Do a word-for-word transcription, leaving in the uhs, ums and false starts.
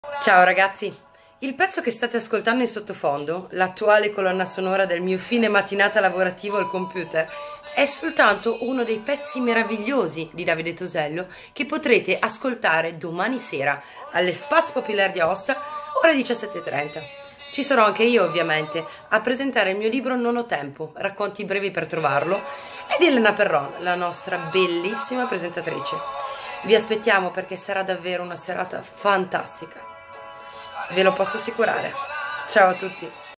Ciao ragazzi, il pezzo che state ascoltando in sottofondo, l'attuale colonna sonora del mio fine mattinata lavorativo al computer, è soltanto uno dei pezzi meravigliosi di Davide Tosello che potrete ascoltare domani sera alle Spas Populaire di Aosta, ore diciassette e trenta. Ci sarò anche io ovviamente a presentare il mio libro Non ho tempo, racconti brevi per trovarlo, ed Elena Perron, la nostra bellissima presentatrice. Vi aspettiamo perché sarà davvero una serata fantastica. Ve lo posso assicurare. Ciao a tutti.